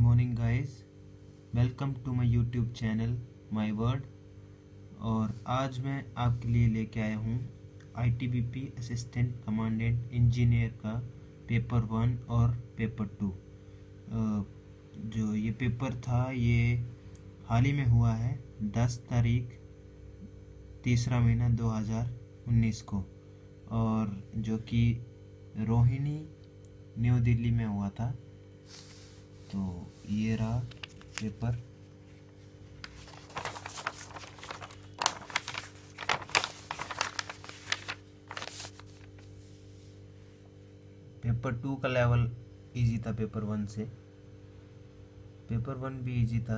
Morning guys, welcome to my YouTube channel my word. और आज मैं आपके लिए लेके आया हूँ आईटीबीपी असिस्टेंट कमांडेंट इंजीनियर का पेपर 1 और पेपर 2। जो ये पेपर था ये हाल ही में हुआ है 10 तारीख तीसरा महीना 2019 को, और जो कि रोहिणी न्यू दिल्ली में हुआ था। तो ये रहा पेपर। पेपर 2 का लेवल इजी था पेपर 1 से। पेपर 1 भी इजी था।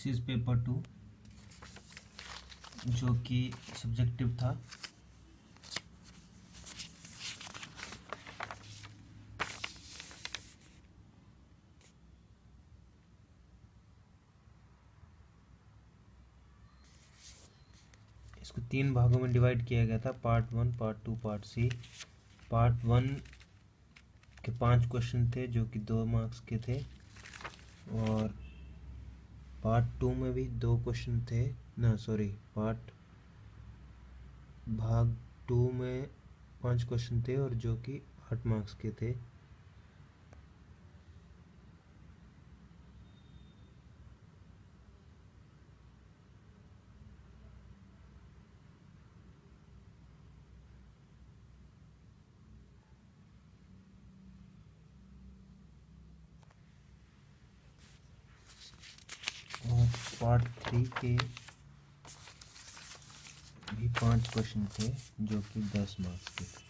दिस इज पेपर 2 जो कि सब्जेक्टिव था। इसको 3 भागों में डिवाइड किया गया था, part 1, part 2, part C. Part 1 के 5 क्वेश्चन थे जो कि 2 मार्क्स के थे, और पार्ट 2 में भी 2 क्वेश्चन थे ना, सॉरी, भाग 2 में 5 क्वेश्चन थे और जो कि 8 मार्क्स के थे। और पार्ट 3 के भी 5 क्वेश्चन थे जो कि 10 मार्क्स के थे।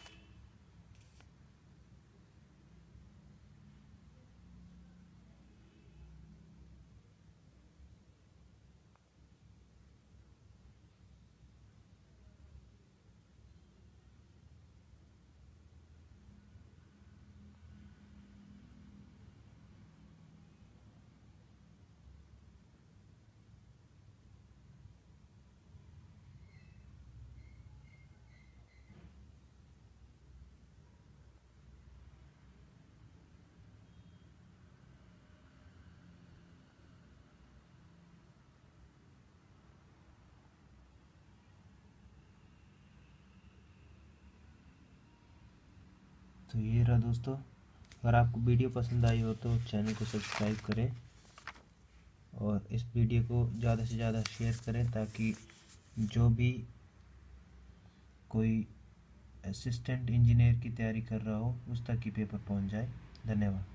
तो ये रहा दोस्तों, अगर आपको वीडियो पसंद आई हो तो चैनल को सब्सक्राइब करें और इस वीडियो को ज़्यादा से ज़्यादा शेयर करें ताकि जो भी कोई असिस्टेंट इंजीनियर की तैयारी कर रहा हो उस तक की पेपर पहुंच जाए। धन्यवाद।